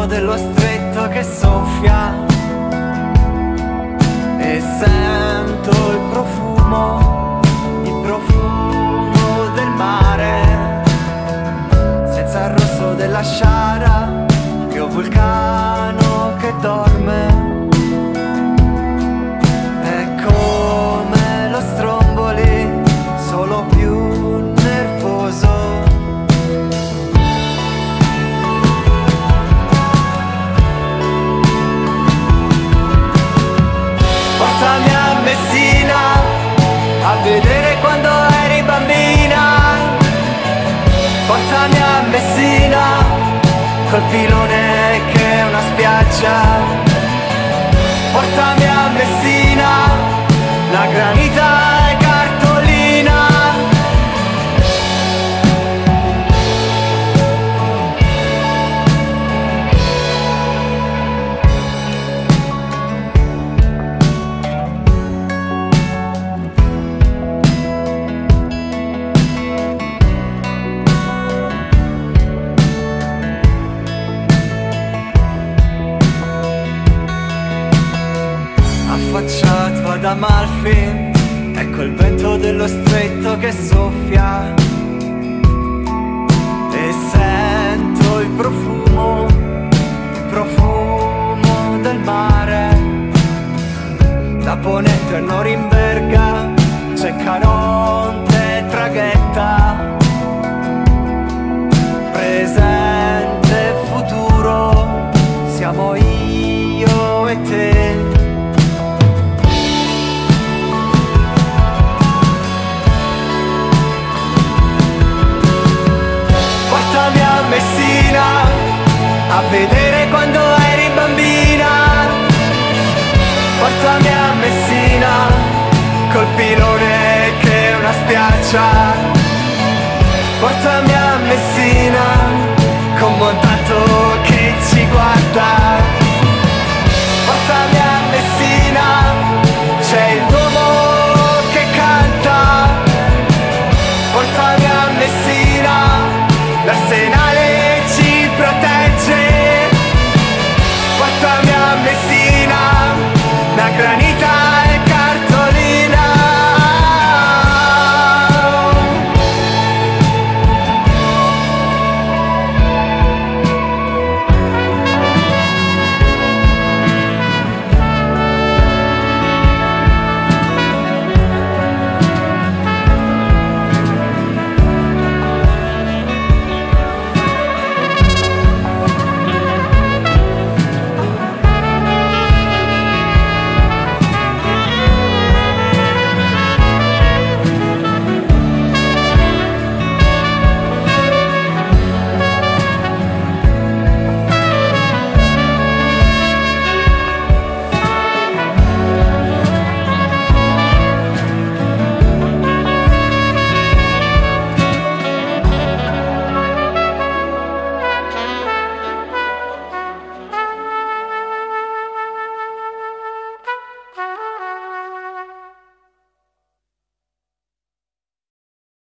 vento dello stretto che soffia e sento il profumo del mare, senza il rosso della sciara che è un vulcano che dorme. È come lo Stromboli, solo più nervoso. Portami a Messina a vedere quando eri bambina. Portami a Messina col pilone che è una spiaggia. Portami a Messina, la granita è cartolina. Affacciato ad Amalfi, ecco il vento dello stretto che soffia e sento il profumo del mare. Da Ponente a Norimberga c'è Caronte e Traghetta, presente e futuro siamo io e te. Portami a Messina a vedere quando eri bambina. Portami a Messina col pilone che è una spiaggia. Portami